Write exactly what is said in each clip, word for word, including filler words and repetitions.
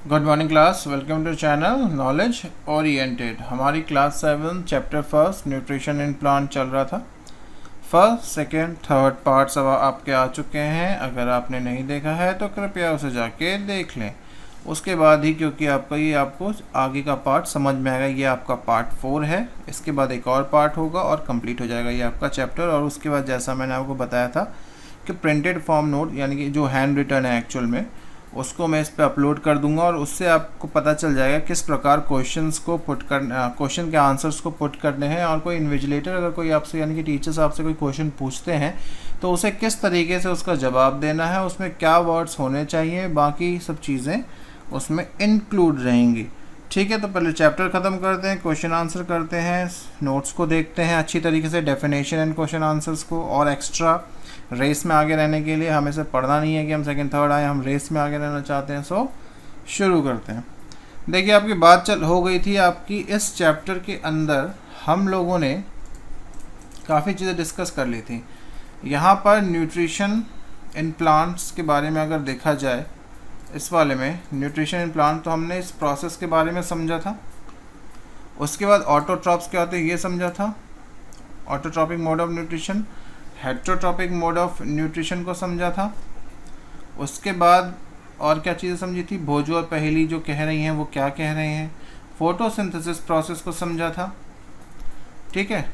Good morning class, welcome to channel knowledge oriented. हमारी class seven chapter first nutrition in plant चल रहा था। First second third parts अब आपके आ चुके हैं। अगर आपने नहीं देखा है तो कृपया उसे जाके देख लें। उसके बाद ही क्योंकि आपका ये आपको आगे का पार्ट समझ में आएगा। ये आपका पार्ट फोर है, इसके बाद एक और पार्ट होगा और कंप्लीट हो जाएगा ये आपका चैप्टर। और उसके बाद जैसा मैंने आपको बताया था कि प्रिंटेड फॉर्म नोट यानी कि जो हैंड रिटन है एक्चुअल में, उसको मैं इस पे अपलोड कर दूंगा और उससे आपको पता चल जाएगा किस प्रकार क्वेश्चंस को पुट कर क्वेश्चन के आंसर्स को पुट करने हैं। और कोई इन्विजिलेटर अगर कोई आपसे यानी कि टीचर्स आपसे कोई क्वेश्चन पूछते हैं तो उसे किस तरीके से उसका जवाब देना है, उसमें क्या वर्ड्स होने चाहिए, बाकी सब चीज़ें उसमें इंक्लूड रहेंगी। ठीक है, तो पहले चैप्टर ख़त्म करते हैं, क्वेश्चन आंसर करते हैं, नोट्स को देखते हैं अच्छी तरीके से, डेफिनेशन एंड क्वेश्चन आंसर्स को। और एक्स्ट्रा रेस में आगे रहने के लिए हमें से पढ़ना नहीं है कि हम सेकंड थर्ड आए, हम रेस में आगे रहना चाहते हैं। सो शुरू करते हैं। देखिए, आपकी बात चल हो गई थी आपकी इस चैप्टर के अंदर हम लोगों ने काफ़ी चीज़ें डिस्कस कर ली थी। यहाँ पर न्यूट्रिशन इन प्लांट्स के बारे में अगर देखा जाए, इस वाले में न्यूट्रिशन इन प्लांट, तो हमने इस प्रोसेस के बारे में समझा था। उसके बाद ऑटोट्रॉप्स क्या होते हैं ये समझा था, autotrophic mode of nutrition, heterotrophic mode of nutrition को समझा था। उसके बाद और क्या चीज़ें समझी थी, भोजू और पहेली जो कह रही हैं वो क्या कह रहे हैं, फोटोसिंथेसिस प्रोसेस को समझा था। ठीक है,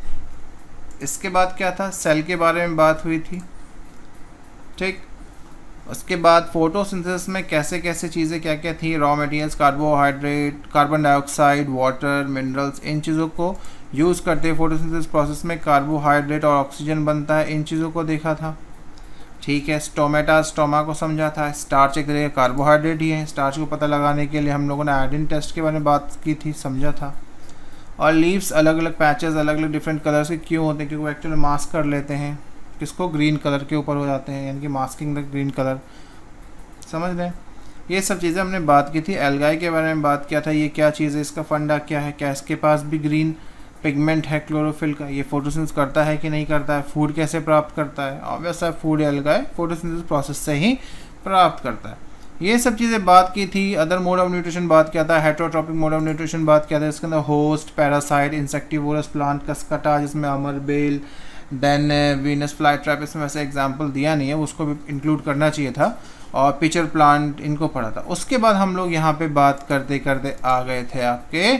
इसके बाद क्या था, सेल के बारे में बात हुई थी। ठीक, उसके बाद फोटोसिंथेसिस में कैसे कैसे चीज़ें क्या क्या थी, raw materials, carbohydrate, carbon dioxide, water, minerals, इन चीज़ों को यूज़ करते हैं। फोटोसिंथेसिस प्रोसेस में कार्बोहाइड्रेट और ऑक्सीजन बनता है, इन चीज़ों को देखा था। ठीक है, स्टोमेटा स्टोमा को समझा था। स्टार्च एक तरह का कार्बोहाइड्रेट ही है, स्टार्च को पता लगाने के लिए हम लोगों ने आयोडीन टेस्ट के बारे में बात की थी, समझा था। और लीव्स अलग अलग पैचेस अलग अलग डिफरेंट कलर्स के क्यों होते हैं, क्योंकि वो एक्चुअली मास्क कर लेते हैं किसको, ग्रीन कलर के ऊपर हो जाते हैं, यानी कि मास्किंग द ग्रीन कलर, समझ रहे हैं। ये सब चीज़ें हमने बात की थी। एल्गाई के बारे में बात किया था, ये क्या चीज़ है, इसका फंडा क्या है, क्या इसके पास भी ग्रीन पिगमेंट है क्लोरोफिल का, ये फोटोसिंथेसिस करता है कि नहीं करता है, फूड कैसे प्राप्त करता है, ऑब्वियस है फूड एल्गाई फोटोसिंथेसिस प्रोसेस से ही प्राप्त करता है। ये सब चीज़ें बात की थी। अदर मोड ऑफ न्यूट्रिशन बात किया था, हेटेरोट्रोपिक मोड ऑफ न्यूट्रिशन बात किया था। इसके अंदर host, parasite, insectivorous plant, cuscuta जिसमें अमर बेल, देन वीनस फ्लाई ट्रैप, इसमें वैसे एग्जाम्पल दिया नहीं है, उसको भी इंक्लूड करना चाहिए था। और पिचर प्लांट, इनको पढ़ा था। उसके बाद हम लोग यहाँ पे बात करते करते आ गए थे आपके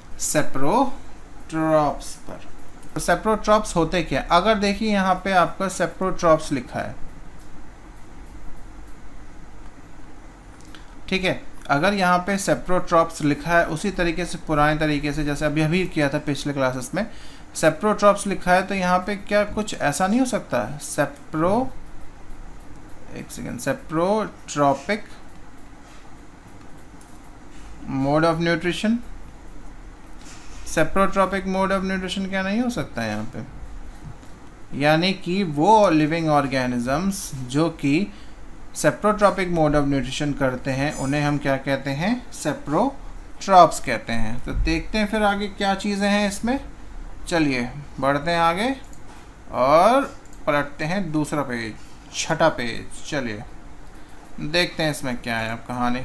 सेप्रोट्रॉप्स पर। तो सेप्रोट्रॉप्स होते क्या, अगर देखिए यहाँ पे आपका सेप्रोट्रॉप्स लिखा है, ठीक है, अगर यहाँ पे सेप्रोट्रॉप्स लिखा है उसी तरीके से पुराने तरीके से जैसे अभी अभी किया था पिछले क्लासेस में, सेप्रोट्रॉप्स लिखा है, तो यहाँ पे क्या कुछ ऐसा नहीं हो सकता है, सेप्रो एक second saprotrophic mode of nutrition, saprotrophic mode of nutrition क्या नहीं हो सकता है यहाँ पे, यानी कि वो लिविंग ऑर्गेनिजम्स जो कि सेप्रोट्रॉपिक मोड ऑफ न्यूट्रिशन करते हैं उन्हें हम क्या कहते हैं, सेप्रोट्रॉप्स कहते हैं। तो देखते हैं फिर आगे क्या चीज़ें हैं इसमें। चलिए बढ़ते हैं आगे और पलटते हैं दूसरा पेज, छठा पेज। चलिए देखते हैं इसमें क्या है अब कहानी।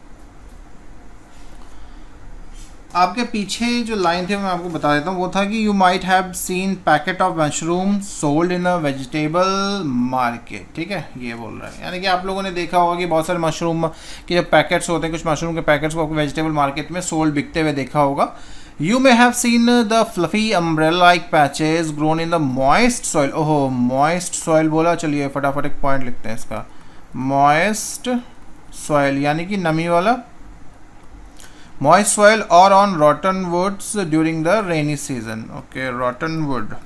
आपके पीछे जो लाइन थी मैं आपको बता देता हूँ, वो था कि you might have seen packet of mushroom sold in a vegetable market. ठीक है, ये बोल रहा है, यानी कि आप लोगों ने देखा होगा कि बहुत सारे मशरूम के जो पैकेट्स होते हैं, कुछ मशरूम के पैकेट्स को आपको वेजिटेबल मार्केट में सोल्ड बिकते हुए देखा होगा। You may have seen the fluffy umbrella-like patches grown in the moist soil. ओहो, moist soil बोला, चलिए फटाफट एक पॉइंट लिखते हैं इसका, moist soil यानी कि नमी वाला, moist soil or on rotten woods during the rainy season. Okay, rotten wood,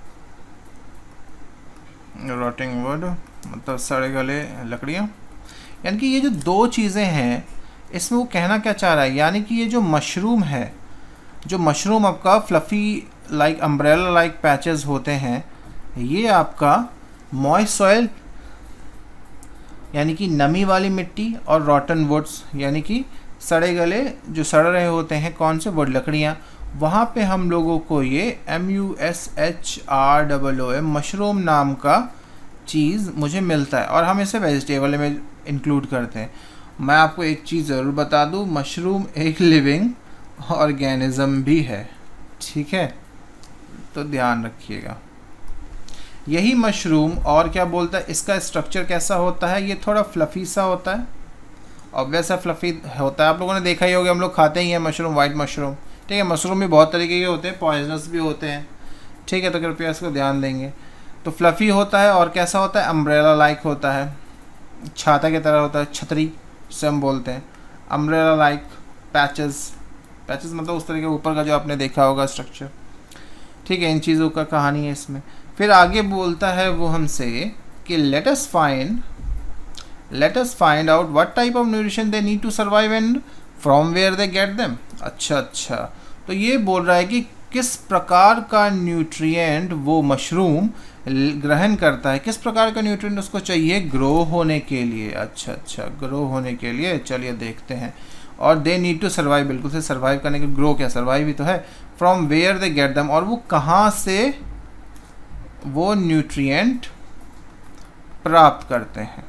rotting wood मतलब सड़े गले लकड़ियाँ। यानी कि ये जो दो चीज़ें हैं इसमें वो कहना क्या चाह रहा है, यानी कि ये जो मशरूम है, जो मशरूम आपका fluffy like umbrella like patches होते हैं, ये आपका मॉइस्ट सॉइल यानी कि नमी वाली मिट्टी, और रॉटन वुड्स यानी कि सड़े गले जो सड़ रहे होते हैं, कौन से वुड, लकड़ियाँ, वहाँ पे हम लोगों को ये M U S H R double O M mushroom नाम का चीज़ मुझे मिलता है, और हम इसे वेजिटेबल में इंक्लूड करते हैं। मैं आपको एक चीज़ ज़रूर बता दूँ, मशरूम एक लिविंग ऑर्गेनिज्म भी है, ठीक है, तो ध्यान रखिएगा। यही मशरूम और क्या बोलता है, इसका स्ट्रक्चर कैसा होता है, ये थोड़ा फ्लफ़ी सा होता है, ऑब्वियस है फ्लफ़ी होता है, आप लोगों ने देखा ही होगा, हम लोग खाते ही हैं मशरूम, वाइट मशरूम, ठीक है। मशरूम भी बहुत तरीके के होते हैं, पॉइजनस भी होते हैं, ठीक है, तो कृपया इसको ध्यान देंगे। तो फ्लफ़ी होता है और कैसा होता है, अम्ब्रेला लाइक होता है, छाता की तरह होता है, छतरी से हम बोलते हैं, अम्ब्रेला लाइक, पैचेस, पैचेस मतलब उस तरह के ऊपर का जो आपने देखा होगा स्ट्रक्चर, ठीक है। इन चीज़ों का कहानी है इसमें। फिर आगे बोलता है वो हमसे कि let us find let us find out what type of nutrition they need to survive and from where they get them. अच्छा अच्छा, तो ये बोल रहा है कि किस प्रकार का न्यूट्रिएंट वो मशरूम ग्रहण करता है, किस प्रकार का न्यूट्रिएंट उसको चाहिए ग्रो होने के लिए। अच्छा अच्छा, ग्रो होने के लिए, चलिए देखते हैं। और दे नीड टू सर्वाइव, बिल्कुल से सर्वाइव करने के, ग्रो क्या सर्वाइव ही तो है। From where they get them, और वो कहाँ से वो न्यूट्रिएंट प्राप्त करते हैं।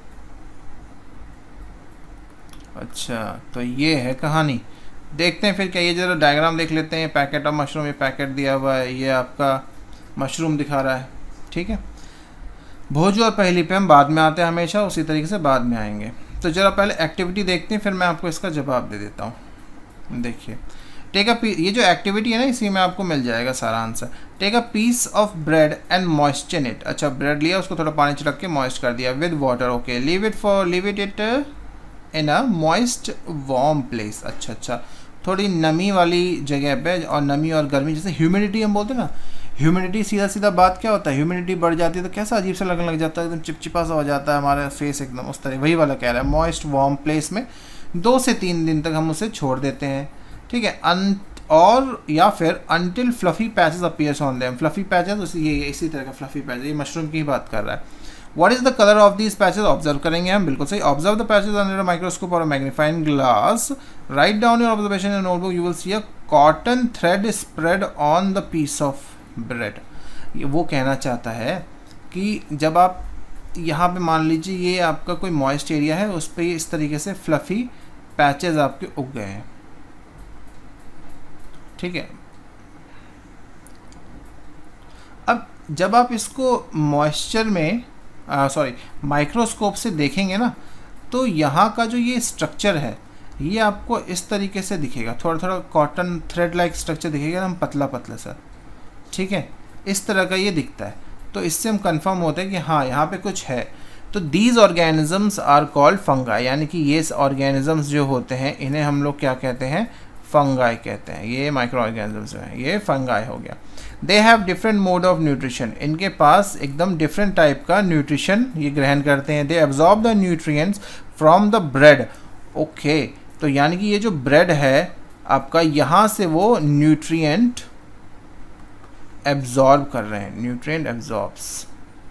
अच्छा, तो ये है कहानी। देखते हैं फिर क्या, ये जरा डायग्राम देख लेते हैं। पैकेट ऑफ मशरूम, ये पैकेट दिया हुआ है, ये आपका मशरूम दिखा रहा है, ठीक है। भोज और पहली पे हम बाद में आते हैं, हमेशा उसी तरीके से बाद में आएंगे। तो जरा पहले एक्टिविटी देखते हैं, फिर मैं आपको इसका जवाब दे देता हूँ। देखिए, टेक अ पीस, ये जो एक्टिविटी है ना, इसी में आपको मिल जाएगा सारा answer. Take a piece of bread and moisture it. अच्छा, ब्रेड लिया, उसको थोड़ा पानी छिड़क के मॉइस्ट कर दिया with water, okay. Leave it for leave it it in a moist warm place. अच्छा अच्छा, थोड़ी नमी वाली जगह पे, और नमी और गर्मी, जैसे ह्यूमिडिटी हम बोलते हैं ना, ह्यूमिडिटी सीधा सीधा बात क्या होता है, ह्यूमिडिटी बढ़ जाती है तो कैसा अजीब सा लगने लग जाता है, एकदम चिपचिपा सा हो जाता है हमारा फेस, एकदम उस तरह, वही वाला कह रहा है। मॉइस्ट वार्म प्लेस में दो से तीन दिन तक हम उसे छोड़ देते हैं, ठीक है। अन और या फिर until fluffy patches appears on them. Fluffy patches, ये इसी तरह का फ्लफी पैचेस, ये मशरूम की ही बात कर रहा है। What is the colour of these patches, observe करेंगे हम, बिल्कुल सही। Observe the patches under a microscope और magnifying glass. Write down your observation in notebook. You will see a cotton thread spread on the piece of bread. वो कहना चाहता है कि जब आप यहाँ पे मान लीजिए ये आपका कोई मॉइस्ट एरिया है, उस पर इस तरीके से फ्लफी पैचेस आपके उग गए हैं, ठीक है। अब जब आप इसको मॉइस्चर में सॉरी माइक्रोस्कोप से देखेंगे ना, तो यहाँ का जो ये स्ट्रक्चर है, ये आपको इस तरीके से दिखेगा, थोड़ा थोड़ा कॉटन थ्रेड लाइक स्ट्रक्चर दिखेगा ना, पतला पतला सा, ठीक है, इस तरह का ये दिखता है। तो इससे हम कंफर्म होते हैं कि हाँ यहाँ पे कुछ है। तो these organisms are called fungi, यानी कि ये ऑर्गेनिजम्स जो होते हैं इन्हें हम लोग क्या कहते हैं, फंगाई कहते हैं। ये माइक्रो ऑर्गेनिजम्स हैं, ये फंगाई हो गया। They have different mode of nutrition, इनके पास एकदम डिफरेंट टाइप का न्यूट्रिशन ये ग्रहण करते हैं। They absorb the nutrients from the bread, okay. तो यानी कि ये जो ब्रेड है आपका, यहाँ से वो न्यूट्रिएंट एब्जॉर्ब कर रहे हैं, न्यूट्रिएंट एब्जॉर्ब्स।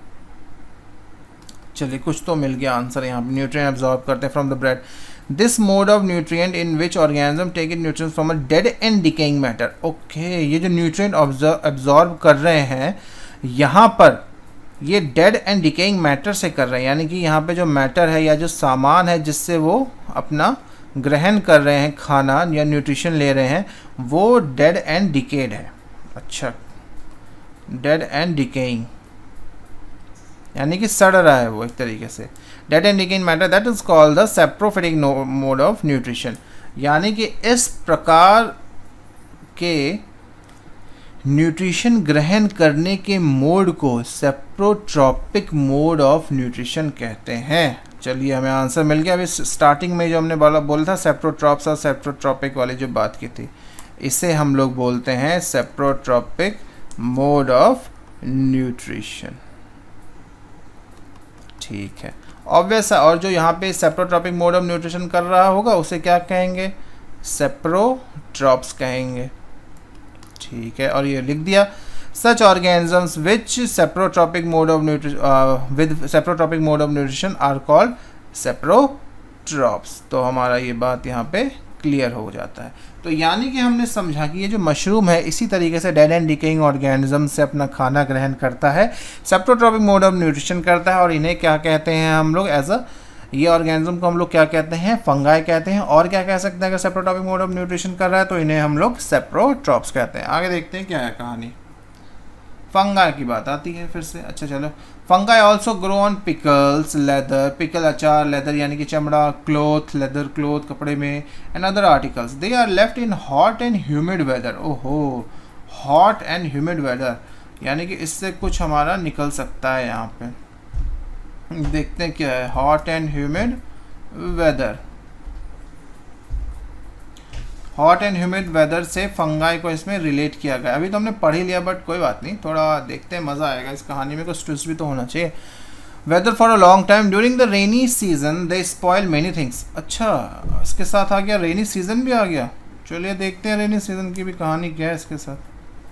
चलिए कुछ तो मिल गया आंसर यहाँ पे, न्यूट्रिएंट एब्जॉर्ब करते हैं from the bread. This mode of nutrient in which organism take in nutrients from a dead and decaying matter, okay. ये जो न्यूट्रिएंट एब्जॉर्ब कर रहे हैं यहाँ पर, ये डेड एंड डिकेइंग मैटर से कर रहे हैं, यानी कि यहाँ पे जो मैटर है या जो सामान है जिससे वो अपना ग्रहण कर रहे हैं, खाना या न्यूट्रिशन ले रहे हैं, वो डेड एंड डिकेड है। अच्छा, डेड एंड डिकेइंग यानी कि सड़ रहा है वो एक तरीके से। Dead and decaying matter that is called the saprophytic mode of nutrition, यानी कि इस प्रकार के न्यूट्रिशन ग्रहण करने के मोड को सेप्रोट्रॉपिक मोड ऑफ न्यूट्रिशन कहते हैं। चलिए हमें आंसर मिल गया। अभी स्टार्टिंग में जो हमने बोला बोला था सेप्रोट्रॉप्स और सेप्रोट्रॉपिक वाली जो बात की थी, इसे हम लोग बोलते हैं सेप्रोट्रॉपिक मोड ऑफ न्यूट्रिशन, ठीक है, ऑब्वियस है। और जो यहाँ पे सेप्रोट्रॉपिक मोड ऑफ न्यूट्रिशन कर रहा होगा उसे क्या कहेंगे, सेप्रोट्रॉप्स कहेंगे, ठीक है। और ये लिख दिया, such organisms which saprotrophic mode of nutrition with saprotrophic mode of nutrition are called saprotrophs. तो हमारा ये बात यहाँ पे क्लियर हो जाता है। तो यानी कि हमने समझा कि ये जो मशरूम है इसी तरीके से डेड एंड डिकेइंग ऑर्गेनिज्म से अपना खाना ग्रहण करता है, सेप्रोट्रॉपिक मोड ऑफ न्यूट्रिशन करता है, और इन्हें क्या कहते हैं हम लोग, एज अ ये ऑर्गेनिज्म को हम लोग क्या कहते हैं, फंगाई कहते हैं। और क्या कह सकते हैं अगर सेप्रोट्रॉपिक मोड ऑफ न्यूट्रिशन कर रहा है तो इन्हें हम लोग सेप्रोट्रॉप्स कहते हैं। आगे देखते हैं क्या है कहानी। फंगाई की बात आती है फिर से। अच्छा चलो, fungi also grow on pickles, leather, pickle अचार, लेदर यानी कि चमड़ा, क्लोथ, लेदर क्लोथ कपड़े में, and other articles. They are left in hot and humid weather. ओहो, हॉट एंड ह्यूमिड वेदर यानी कि इससे कुछ हमारा निकल सकता है। यहाँ पे देखते हैं क्या है, hot and humid weather. Hot and humid weather से फंगाई को इसमें रिलेट किया गया। अभी तो हमने पढ़ ही लिया बट कोई बात नहीं, थोड़ा देखते हैं, मज़ा आएगा इस कहानी में, कुछ ट्विस्ट भी तो होना चाहिए। Weather for a long time during the rainy season they spoil many things. अच्छा, इसके साथ आ गया रेनी सीजन भी आ गया। चलिए देखते हैं रेनी सीजन की भी कहानी क्या है इसके साथ।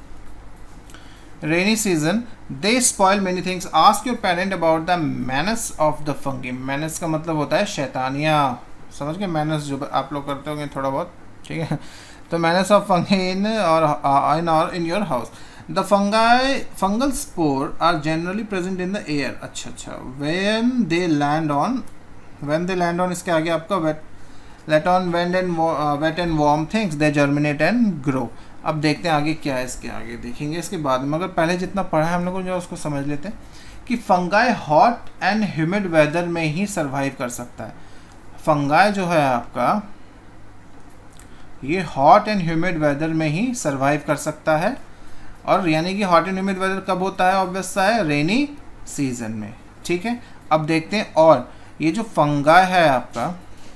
Rainy season they spoil many things, ask your parent about the menace of the fungi. Menace का मतलब होता है शैतानियाँ, समझ गए, मैनस जो आप लोग करते होंगे थोड़ा बहुत, ठीक है। तो मैनस ऑफ फंगी इन और इन और in your house. The fungi fungal spore are generally present in the air. अच्छा अच्छा, when they land on, when they land on इसके आगे आपका wet, let on wet and wet and warm things they germinate and grow. अब देखते हैं आगे क्या है, इसके आगे देखेंगे इसके बाद में, मगर पहले जितना पढ़ा है हम लोग को जो उसको समझ लेते हैं कि fungi hot and humid weather में ही सर्वाइव कर सकता है। फंगाई जो है आपका ये हॉट एंड ह्यूमिड वेदर में ही सर्वाइव कर सकता है, और यानी कि हॉट एंड ह्यूमिड वेदर कब होता है, ऑब्वियस सा है रेनी सीजन में, ठीक है। अब देखते हैं, और ये जो फंगाई है आपका,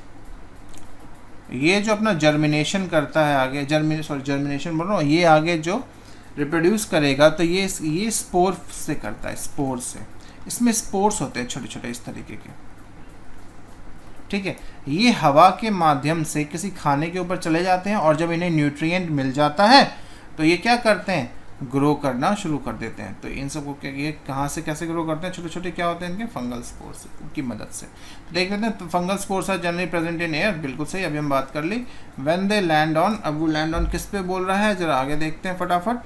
ये जो अपना जर्मिनेशन करता है आगे, जर्मिने सॉरी जर्मिनेशन बोल रहा हूँ, ये आगे जो रिप्रोड्यूस करेगा तो ये ये स्पोर से करता है, स्पोर से। इसमें स्पोर्स होते हैं छोटे छोटे इस तरीके के, ठीक है। ये हवा के माध्यम से किसी खाने के ऊपर चले जाते हैं, और जब इन्हें न्यूट्रिएंट मिल जाता है तो ये क्या करते हैं, ग्रो करना शुरू कर देते हैं। तो इन सबको क्या, ये कहाँ से कैसे ग्रो करते हैं, छोटे छोटे क्या होते हैं इनके, फंगल स्पोर्स की मदद से। तो देख लेते हैं, fungal spores are generally present in air, बिल्कुल सही, अभी हम बात कर ली। व्हेन दे लैंड ऑन, अब वो लैंड ऑन किस पे बोल रहा है, जरा आगे देखते हैं फटाफट।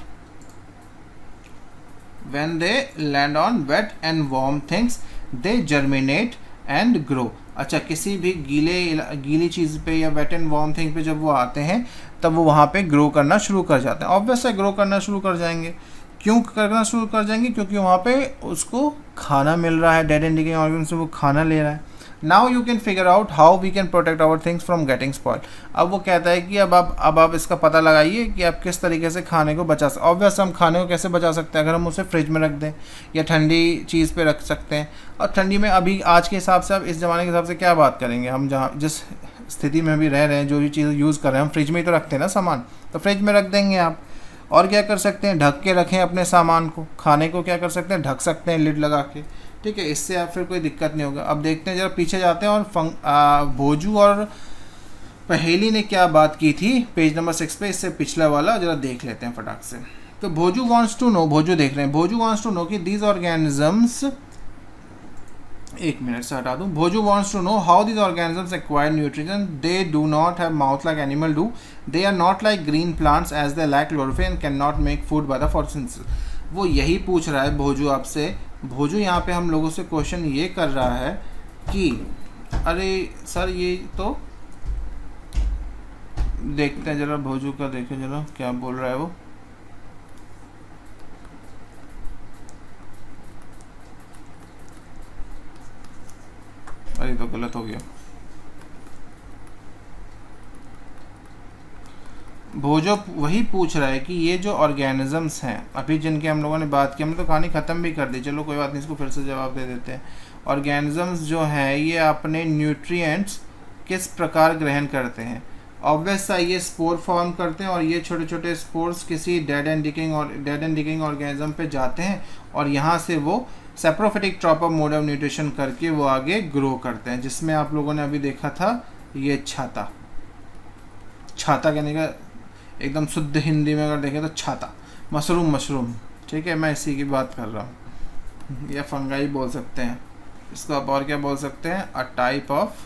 When they land on wet and warm things they germinate and grow. अच्छा, किसी भी गीले गीली चीज़ पे या वेट एंड वार्म थिंग पे जब वो आते हैं तब वो वहाँ पे ग्रो करना शुरू कर जाते हैं। ऑब्वियस है ग्रो करना शुरू कर जाएंगे। क्यों करना शुरू कर जाएंगे, क्योंकि वहाँ पे उसको खाना मिल रहा है, डेड एंड डिकेइंग ऑर्गन से वो खाना ले रहा है। Now you can figure out how we can protect our things from getting spoil. अब वो कहता है कि अब आप अब आप इसका पता लगाइए कि आप किस तरीके से खाने को बचा सकते। ऑब्वियस हम खाने को कैसे बचा सकते हैं, अगर हम उसे फ्रिज में रख दें या ठंडी चीज़ पे रख सकते हैं। और ठंडी में अभी आज के हिसाब से, अब इस ज़माने के हिसाब से क्या बात करेंगे, हम जहाँ जिस स्थिति में भी रह रहे हैं, जो भी चीज़ यूज़ कर रहे हैं हम फ्रिज में ही तो रखते हैं ना सामान, तो फ्रिज में रख देंगे आप। और क्या कर सकते हैं, ढक के रखें अपने सामान को, खाने को क्या कर सकते हैं, ढक सकते हैं लिड लगा के, ठीक है। इससे आप फिर कोई दिक्कत नहीं होगा। अब देखते हैं, जरा पीछे जाते हैं और फंग आ, भोजू और पहेली ने क्या बात की थी, पेज नंबर सिक्स पे, इससे पिछला वाला जरा देख लेते हैं फटाक से। तो Bhoju wants to know, Bhoju देख रहे हैं, भोजू वांट्स टू नो कि दीज ऑर्गेनिजम्स, एक मिनट से हटा दूं, Bhoju wants to know how these organisms acquire nutrition. They do not have mouth like animal do, they are not like green plants as they lack chlorophyll and can not make food by the photosynthesis. वो यही पूछ रहा है भोजू आपसे। भोजू यहाँ पे हम लोगों से क्वेश्चन ये कर रहा है कि अरे सर ये तो देखते हैं जरा, भोजू का देखें जरा क्या बोल रहा है वो। अरे तो गलत हो गया। भोजो वही पूछ रहा है कि ये जो ऑर्गेनिजम्स हैं अभी जिनके हम लोगों ने बात की, हमने तो कहानी ख़त्म भी कर दी, चलो कोई बात नहीं, इसको फिर से जवाब दे देते हैं। ऑर्गेनिजम्स जो हैं ये अपने न्यूट्रिएंट्स किस प्रकार ग्रहण करते हैं। ऑब्वियस सा ये स्पोर फॉर्म करते हैं, और ये छोटे छोटे स्पोर्स किसी डेड एंड डिकेइंग और डेड एंड डिकेइंग ऑर्गेनिज्म पे जाते हैं, और यहाँ से वो saprophytic trope of mode of nutrition करके वो आगे ग्रो करते हैं, जिसमें आप लोगों ने अभी देखा था ये छाता। छाता कहने का एकदम शुद्ध हिंदी में अगर देखें तो छाता, मशरूम मशरूम, ठीक है, मैं इसी की बात कर रहा हूँ। या फंगाई बोल सकते हैं इसको आप, और क्या बोल सकते हैं, अ टाइप ऑफ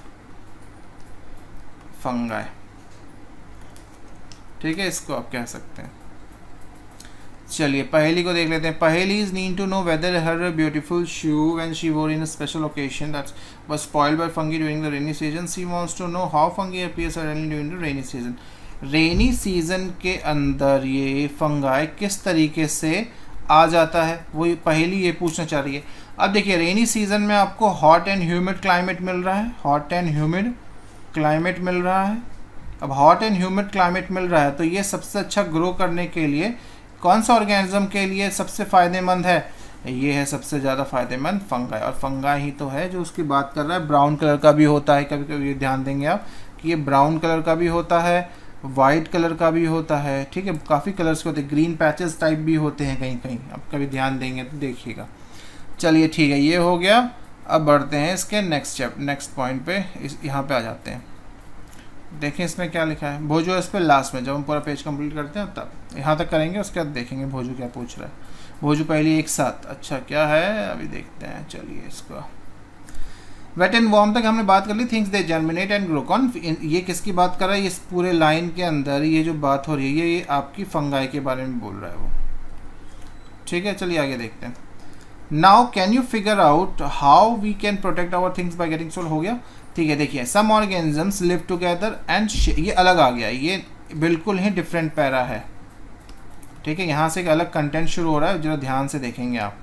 फंगाई, ठीक है, इसको आप कह सकते हैं। चलिए पहेली को देख लेते हैं. Paheli is need to know whether her beautiful shoe when she wore in a special occasion that's was spoiled by fungi during the rainy season. She wants to know how fungi appear suddenly during the rainy season. Rainy season के अंदर ये fungi किस तरीके से आ जाता है, वो पहेली ये पूछना चाह रही है. अब देखिए रेनी सीजन में आपको हॉट एंड ह्यूमिड क्लाइमेट मिल रहा है, हॉट एंड ह्यूमिड क्लाइमेट मिल रहा है. अब हॉट एंड ह्यूमिड क्लाइमेट मिल रहा है तो ये सबसे अच्छा ग्रो करने के लिए कौन सा ऑर्गेनिज्म के लिए सबसे फ़ायदेमंद है, ये है सबसे ज़्यादा फ़ायदेमंद फंगाई. और फंगाई ही तो है जो उसकी बात कर रहा है. ब्राउन कलर का भी होता है, कभी कभी ध्यान देंगे आप कि ये ब्राउन कलर का भी होता है, वाइट कलर का भी होता है. ठीक है, काफ़ी कलर्स के होते हैं, ग्रीन पैचेस टाइप भी होते हैं कहीं कहीं, आप कभी ध्यान देंगे तो देखिएगा. चलिए ठीक है, ये हो गया. अब बढ़ते हैं इसके नेक्स्ट चैप्टर नेक्स्ट पॉइंट पे. इस यहाँ पे आ जाते हैं. देखें इसमें क्या लिखा है. भोजू इस पर लास्ट में जब हम पूरा पेज कंप्लीट करते हैं तब यहाँ तक करेंगे, उसके बाद देखेंगे भोजू क्या पूछ रहा है. भोजू पहले एक साथ. अच्छा क्या है अभी देखते हैं. चलिए इसको वेट एंड वार्म तक हमने बात कर ली. Things they germinate and grow. कौन ये किसकी बात कर रहा है, इस पूरे लाइन के अंदर ये जो बात हो रही है ये आपकी फंगाई के बारे में बोल रहा है वो. ठीक है चलिए आगे देखते हैं. Now can you figure out how we can protect our things by getting soul. हो गया. ठीक है देखिए some organisms live together and ये अलग आ गया, ये बिल्कुल ही डिफरेंट पैरा है. ठीक है, यहाँ से एक अलग कंटेंट शुरू हो रहा है, जरा ध्यान से देखेंगे आप.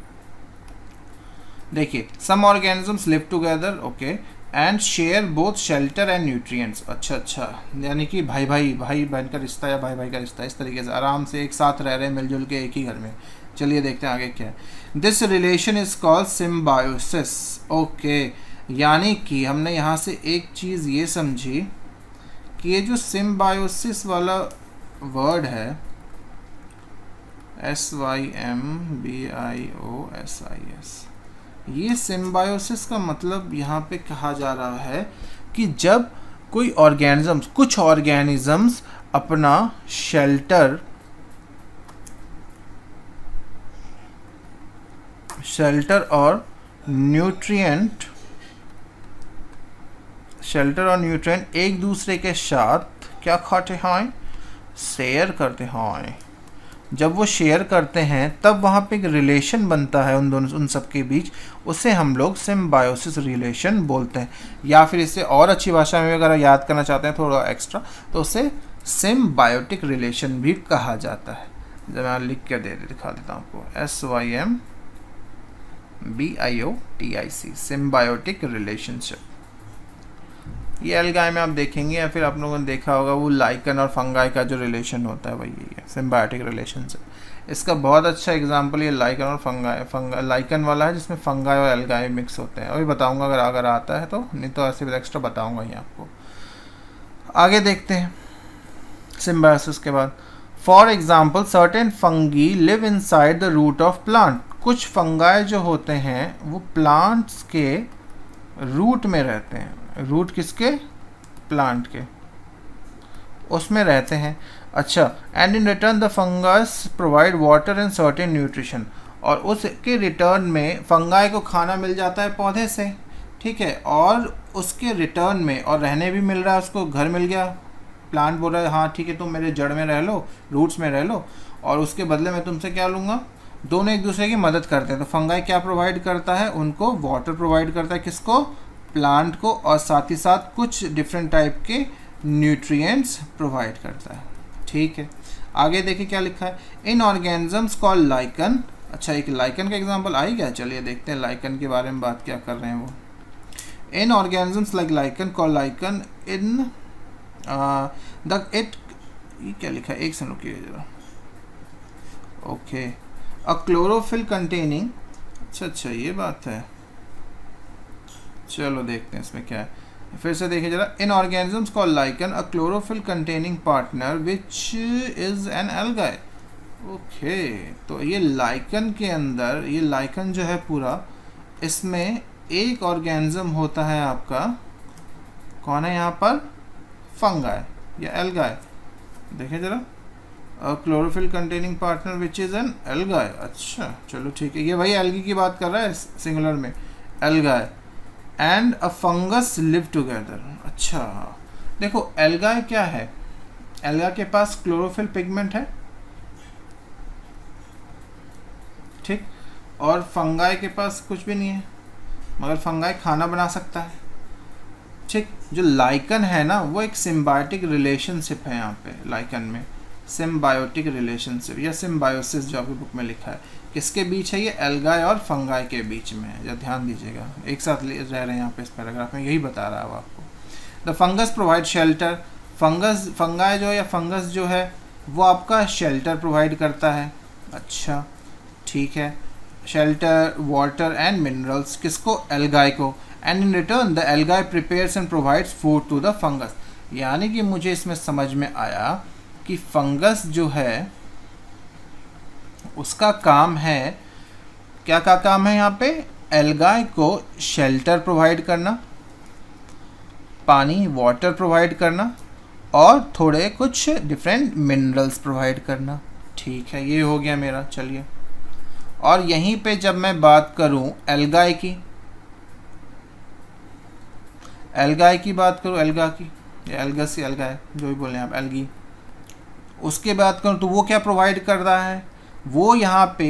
देखिए some organisms live together okay and share both shelter and nutrients. अच्छा अच्छा, यानी कि भाई भाई भाई बहन का रिश्ता या भाई भाई का रिश्ता, इस तरीके से आराम से एक साथ रह रहे हैं मिलजुल के एक ही घर में. चलिए देखते हैं आगे क्या है. This relation is called symbiosis. Okay, यानी कि हमने यहाँ से एक चीज़ ये समझी कि ये जो सिम्बायोसिस वाला वर्ड है, S Y M B I O S I S, ये सिम्बायोसिस का मतलब यहाँ पे कहा जा रहा है कि जब कोई ऑर्गेनिजम्स कुछ ऑर्गेनिजम्स अपना शेल्टर शेल्टर और न्यूट्रिएंट शेल्टर और न्यूट्रिएंट एक दूसरे के साथ क्या खाते हैं, शेयर करते हैं. जब वो शेयर करते हैं तब वहाँ पे एक रिलेशन बनता है उन दोनों उन सब के बीच, उसे हम लोग सिम्बायोसिस रिलेशन बोलते हैं. या फिर इसे और अच्छी भाषा में अगर याद करना चाहते हैं थोड़ा एक्स्ट्रा तो उसे सिम्बायोटिक रिलेशन भी कहा जाता है. जब मैं लिख के दे दिखा देता हूँ आपको, S Y M B I O T I C, symbiotic relationship. ये एल्गाई में आप देखेंगे या फिर आप लोगों ने देखा होगा वो लाइकन और फंगाई का जो रिलेशन होता है वही है सिम्बायोटिक रिलेशनशिप. इसका बहुत अच्छा एग्जांपल ये लाइकन और फंगाई फंगा लाइकन वाला है जिसमें फंगाई और एल्गाई मिक्स होते हैं. अभी बताऊंगा अगर अगर आता है तो, नहीं तो ऐसे एक्स्ट्रा बताऊंगा ही आपको. आगे देखते हैं सिम्बायोसिस के बाद. For example certain fungi live inside the root of plant. कुछ फंगाई जो होते हैं वो प्लांट्स के रूट में रहते हैं. रूट किसके, प्लांट के, उसमें रहते हैं. अच्छा, and in return the fungus provide water and certain nutrition. और उसके रिटर्न में फंगाई को खाना मिल जाता है पौधे से. ठीक है, और उसके रिटर्न में और रहने भी मिल रहा है, उसको घर मिल गया. प्लांट बोल रहा है हाँ ठीक है तुम मेरे जड़ में रह लो, रूट्स में रह लो, और उसके बदले में तुमसे क्या लूँगा. दोनों एक दूसरे की मदद करते हैं. तो फंगाई क्या प्रोवाइड करता है, उनको वाटर प्रोवाइड करता है. किसको, प्लांट को, और साथ ही साथ कुछ डिफरेंट टाइप के न्यूट्रिएंट्स प्रोवाइड करता है. ठीक है, आगे देखिए क्या लिखा है. In organisms called lichen. अच्छा, एक लाइकन का एग्जांपल आई क्या, चलिए देखते हैं लाइकन के बारे में बात क्या कर रहे हैं वो. In organisms like lichen called lichen in the it, ये क्या लिखा है, एक सेकंड रुकिए जरा. Okay, a chlorophyll containing. अच्छा अच्छा ये बात है, चलो देखते हैं इसमें क्या है. फिर से देखिए जरा. In organisms called lichen a chlorophyll containing partner which is an algae. Okay, तो ये लाइकन के अंदर, ये लाइकन जो है पूरा, इसमें एक ऑर्गेनिज्म होता है आपका, कौन है यहाँ पर, फंगाई या एल्गाई. देखिए जरा, a chlorophyll containing partner which is an algae. अच्छा चलो ठीक है, ये वही एल्गी की बात कर रहा है सिंगुलर में, algae. And a fungus live together. अच्छा देखो, एल्गाई क्या है, एल्गा के पास क्लोरोफिल पिगमेंट है. और फंगाई के पास कुछ भी नहीं है, मगर फंगाई खाना बना सकता है। ठीक, जो लाइकन है ना वो एक सिम्बायोटिक रिलेशनशिप है। यहाँ पे लाइकन में सिम्बायोटिक रिलेशनशिप या सिम्बायोसिस जो आपकी बुक में लिखा है, किसके बीच है? ये एल्गाई और फंगाई के बीच में है। या ध्यान दीजिएगा, एक साथ रह रहे हैं यहाँ पे इस पैराग्राफ में, यही बता रहा है वो आपको। The fungus provide shelter, fungus fungi जो या फंगस जो है वो आपका शेल्टर प्रोवाइड करता है। अच्छा ठीक है, शेल्टर, वाटर एंड मिनरल्स, किसको? एल्गाई को। And in return the algae prepares and provides food to the fungus. यानी कि मुझे इसमें समझ में आया कि फंगस जो है उसका काम है, क्या क्या काम है यहाँ पे? एल्गाई को शेल्टर प्रोवाइड करना, पानी वाटर प्रोवाइड करना और थोड़े कुछ डिफरेंट मिनरल्स प्रोवाइड करना। ठीक है, ये हो गया मेरा। चलिए, और यहीं पे जब मैं बात करूं एल्गाई की, एल्गाई की बात करूं, एल्गा की या एल्गस या एल्गाई जो भी बोले आप, एल्गी, उसके बात करूं तो वो क्या प्रोवाइड कर रहा है? वो यहाँ पे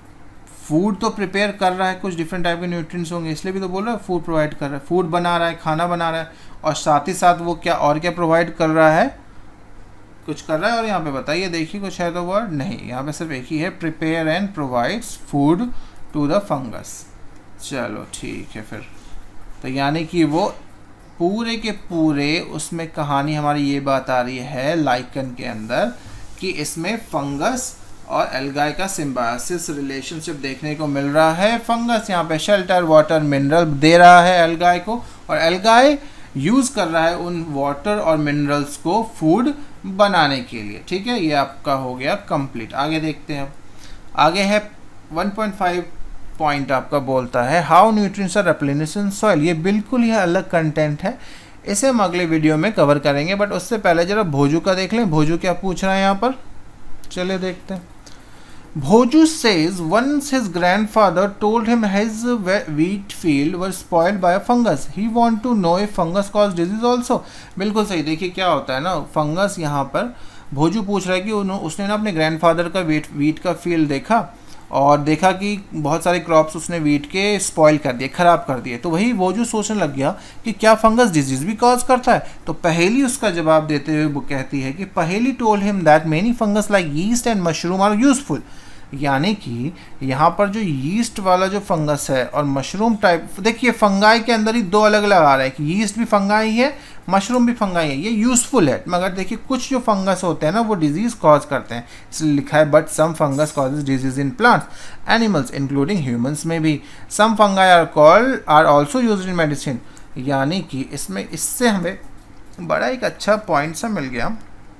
फूड तो प्रिपेयर कर रहा है, कुछ डिफरेंट टाइप के न्यूट्रिएंट्स होंगे इसलिए भी तो बोल रहा है फूड प्रोवाइड कर रहा है, फूड बना रहा है, खाना बना रहा है, और साथ ही साथ वो क्या और क्या प्रोवाइड कर रहा है? कुछ कर रहा है। और यहाँ पे बताइए, देखिए कुछ है तो वर्ड नहीं, यहाँ पे सिर्फ एक ही है, prepare and provides food to the fungus. चलो ठीक है फिर, तो यानी कि वो पूरे के पूरे उसमें कहानी हमारी ये बात आ रही है लाइकन के अंदर कि इसमें फंगस और एल्गाई का सिम्बायोसिस रिलेशनशिप देखने को मिल रहा है। फंगस यहाँ पे शेल्टर, वाटर, मिनरल दे रहा है एल्गाई को, और एल्गाई यूज़ कर रहा है उन वाटर और मिनरल्स को फूड बनाने के लिए। ठीक है, ये आपका हो गया कंप्लीट। आगे देखते हैं। आगे है वन पॉइंट फाइव पॉइंट आपका बोलता है how nutrients are replenished in soil. ये बिल्कुल ही अलग कंटेंट है, इसे हम अगले वीडियो में कवर करेंगे, बट उससे पहले जरा भोजू का देख लें। भोजू क्या पूछ रहा है यहाँ पर, चलिए देखते हैं। Bhoju says once his grandfather told him his wheat field was spoiled by a fungus. He want to know if fungus cause disease also. बिल्कुल सही। देखिए क्या होता है ना, फंगस यहाँ पर भोजू पूछ रहा है कि उसने ना अपने ग्रैंडफादर का वीट वीट का फील्ड देखा और देखा कि बहुत सारे क्रॉप्स उसने वीट के स्पॉइल कर दिए, ख़राब कर दिए। तो वही भोजू सोचने लग गया कि क्या फंगस डिजीज़ भी कॉज करता है। तो पहेली उसका जवाब देते हुए वो कहती है कि Paheli told him that many fungus like yeast and mushroom are useful. यानी कि यहाँ पर जो यीस्ट वाला जो फंगस है और मशरूम टाइप, देखिए फंगाई के अंदर ही दो अलग अलग आ रहा है कि यीस्ट भी फंगाई है, मशरूम भी फंगाई है, ये यूजफुल है। मगर देखिए कुछ जो फंगस होते हैं ना वो डिजीज़ कॉज करते हैं, इसलिए लिखा है but some fungus causes disease in plants animals including humans में भी। Some fungi are called are also used in medicine. यानी कि इसमें इससे हमें बड़ा एक अच्छा पॉइंट सा मिल गया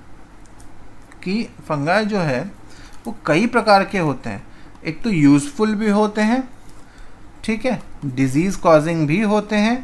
कि फंगाई जो है वो कई प्रकार के होते हैं। एक तो यूज़फुल भी होते हैं, ठीक है, डिजीज़ कॉजिंग भी होते हैं,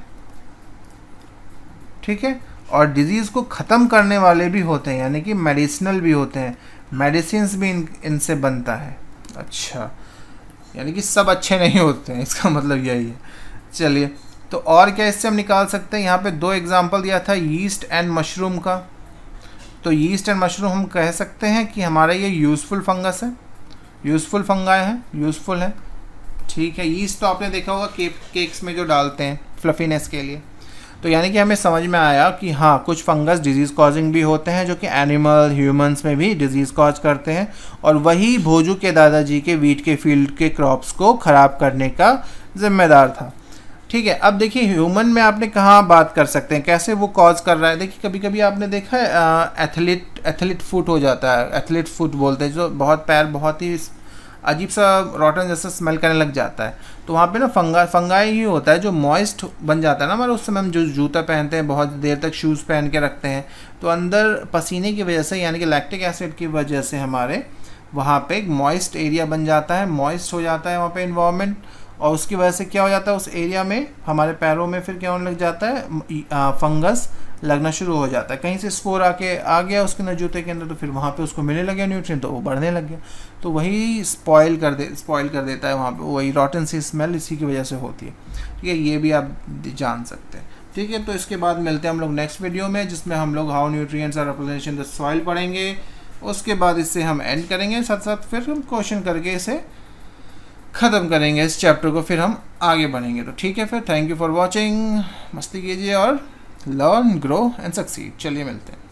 ठीक है, और डिजीज़ को ख़त्म करने वाले भी होते हैं, यानी कि मेडिसिनल भी होते हैं, मेडिसिन्स भी इन इनसे बनता है। अच्छा, यानी कि सब अच्छे नहीं होते हैं, इसका मतलब यही है। चलिए, तो और क्या इससे हम निकाल सकते हैं? यहाँ पे दो एग्जांपल दिया था यीस्ट एंड मशरूम का। तो यीस्ट एंड मशरूम हम कह सकते हैं कि हमारा ये यूज़फुल फंगस है, यूज़फुल फंगाई है, यूज़फुल है, ठीक है। यीस्ट तो आपने देखा होगा केक केक्स में जो डालते हैं फ्लफीनेस के लिए। तो यानी कि हमें समझ में आया कि हाँ, कुछ फंगस डिजीज़ कॉजिंग भी होते हैं जो कि एनिमल ह्यूमंस में भी डिजीज़ कॉज करते हैं, और वही भोजू के दादाजी के वीट के फील्ड के क्रॉप्स को ख़राब करने का जिम्मेदार था। ठीक है, अब देखिए ह्यूमन में आपने कहाँ बात कर सकते हैं, कैसे वो कॉज कर रहा है। देखिए कभी कभी आपने देखा है एथलीट एथलीट फुट हो जाता है, एथलीट फुट बोलते हैं, जो बहुत पैर बहुत ही अजीब सा रॉटन जैसा स्मेल करने लग जाता है। तो वहाँ पे ना फंगा फंगाई ही होता है जो मॉइस्ट बन जाता है ना हमारा। उस समय हम जो जूता पहनते हैं, बहुत देर तक शूज़ पहन के रखते हैं, तो अंदर पसीने की वजह से यानी कि लैक्टिक एसिड की वजह से हमारे वहाँ पे एक मॉइस्ट एरिया बन जाता है, मॉइस्ट हो जाता है वहाँ पे इन्वायरमेंट, और उसकी वजह से क्या हो जाता है उस एरिया में हमारे पैरों में फिर क्या होने लग जाता है, फंगस लगना शुरू हो जाता है। कहीं से स्पोर आके आ गया उसके अंदर जूते के अंदर, तो फिर वहाँ पे उसको मिलने लग गया न्यूट्रिएंट, तो वो बढ़ने लग गया, तो वही स्पॉइल कर दे स्पॉइल कर देता है वहाँ पे, वही रॉटन सी स्मेल इसी की वजह से होती है। ठीक है, ये भी आप जान सकते हैं। ठीक है, तो इसके बाद मिलते हैं हम लोग नेक्स्ट वीडियो में, जिसमें हम लोग how nutrients are represented in the soil पढ़ेंगे। उसके बाद इससे हम एंड करेंगे, साथ साथ फिर हम क्वेश्चन करके इसे ख़त्म करेंगे इस चैप्टर को, फिर हम आगे बढ़ेंगे। तो ठीक है फिर, थैंक यू फॉर वॉचिंग, मस्ती कीजिए और लर्न ग्रो एंड सक्सीड। चलिए मिलते हैं।